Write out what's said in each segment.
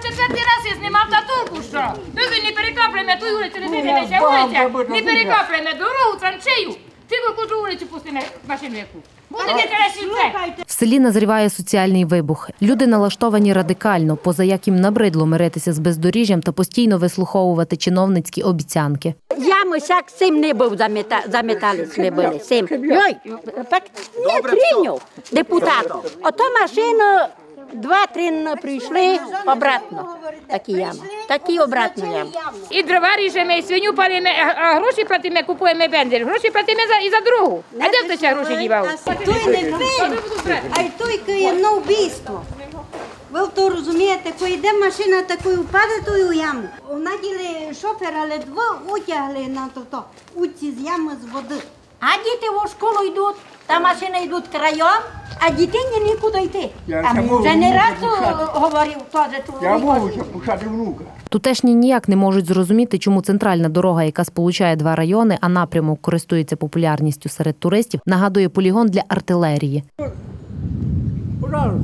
четвертий раз я знімав татулку, що? Тільки не перекапляємо ту вулицю, не дивитися вулиця, не перекапляємо дорогу, траншею. Тільки кожу вулицю пустимо машину яку. В селі назріває соціальний вибух. Люди налаштовані радикально, поза як їм набридло миритися з бездоріжжям та постійно вислуховувати чиновницькі обіцянки. Яму всяк сим не був замітали ми були. Сим. Йой, так не прийняв депутат. Ото машину 2-3 прийшли обратно. Такі ями. Такі обратно ями. І дрова ріжемо, і свиню палимо, а гроші платимо, купуємо бензин. Гроші платимо і за другу. А де хтось гроші дівав? Той не твій, а й той є на вбійство. Ви то розумієте, коли йде машина, такою впаде тою яму. Наділи шофера, але два утягли на то, уці з ями з води. А діти в школу йдуть, та машини йдуть краєм, а дитині нікуди йти. А ми вже не раз говорив теж. Я можу пушати внука. Тутешні ніяк не можуть зрозуміти, чому центральна дорога, яка сполучає два райони, а напрямок користується популярністю серед туристів, нагадує полігон для артилерії. Пожалуйста.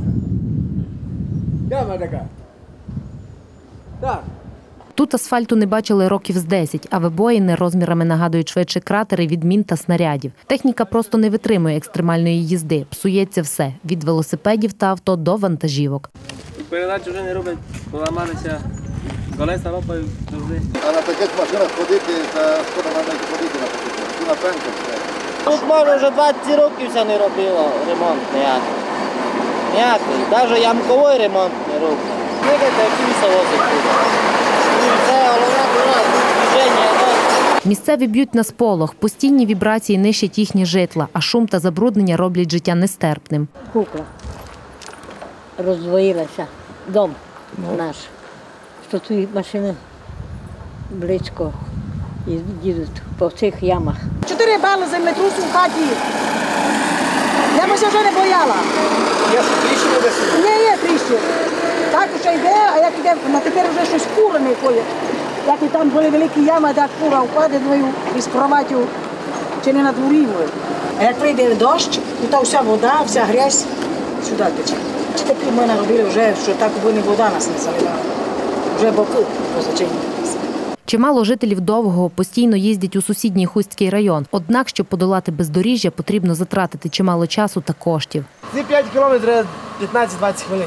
Яма така. Так. Тут асфальту не бачили років з 10, а вибоїни розмірами нагадують швидше кратери від мін та снарядів. Техніка просто не витримує екстремальної їзди. Псується все – від велосипедів та авто до вантажівок. Передачі вже не роблять, поламалися колеса, лопають завжди. А на таких машинах ходити, та скоро навіть ходити на таких. Тут на пенках. Тут може вже 20 років це не робило ремонт ніякий. Ніякий. Навіть ямковий ремонт не робить. Слухайте, які все возить туди. Це головна дорога, движення. Місцеві б'ють на сполох, постійні вібрації нищать їхні житла, а шум та забруднення роблять життя нестерпним. Кукла. Роздвоїлася. Дом наш. Що тут машини близько їдуть по цих ямах. 4 бали землетрусу в хаті. Я б вже не бояла. Є тріщини десь? Не є тріщини. Так що йде, а як йде, на тепер вже щось кури не ходять. Як і там були великі ями, так кура впаде із кроватю, чи не на дворі мою. А як прийде дощ, і та вся вода, вся грязь сюди тече. Чи такі ми наробили вже, що так не вода нас не заливала. Вже боки позачинені. Чимало жителів Довгого постійно їздять у сусідній Хустський район. Однак, щоб подолати бездоріжжя, потрібно затратити чимало часу та коштів. Ці 5 кілометрів 15-20 хвилин.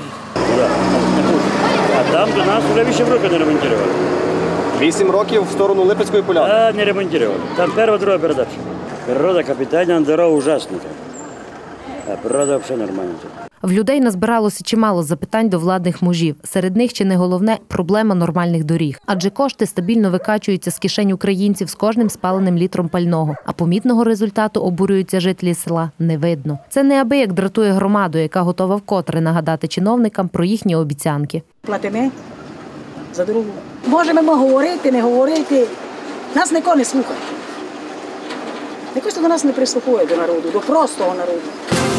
А там до нас вже 8 років не ремонтували. 8 років в сторону Липецької поляни? А, не ремонтували. Там перша, друга передача. Природа капітальна, дорога ужасна. А природа взагалі нормальна. В людей назбиралося чимало запитань до владних мужів. Серед них чи не головне – проблема нормальних доріг. Адже кошти стабільно викачуються з кишень українців з кожним спаленим літром пального. А помітного результату, обурюються жителі села, не видно. Це неабияк дратує громаду, яка готова вкотре нагадати чиновникам про їхні обіцянки. Платимо за дорогу. Можемо говорити, не говорити. Нас ніхто не слухає. Ніхто до нас не прислухає, до народу, до простого народу.